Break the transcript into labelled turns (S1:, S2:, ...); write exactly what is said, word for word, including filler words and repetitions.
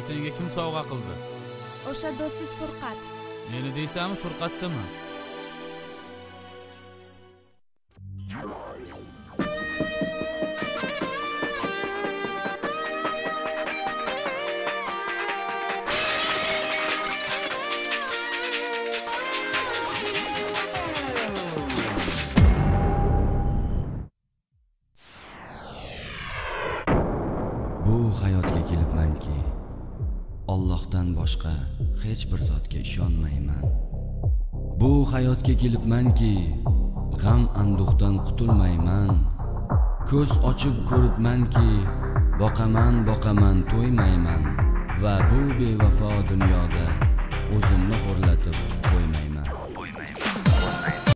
S1: senga kim sovg'a qildi?
S2: O'sha do'stingiz Furqat.
S1: Meni deysanmi, Furqatdimi?
S3: Bu hayotga kelibmanki, Allohdan boshqa hech bir zotga ishonmayman. Bu hayotga kelibmanki, g'am anduhdan qutulmayman. Ko'z ochib ko'ribmanki, boqaman, boqaman, to'ymayman va bu bevafo dunyoda o'zimni xo'rlatib qo'ymayman.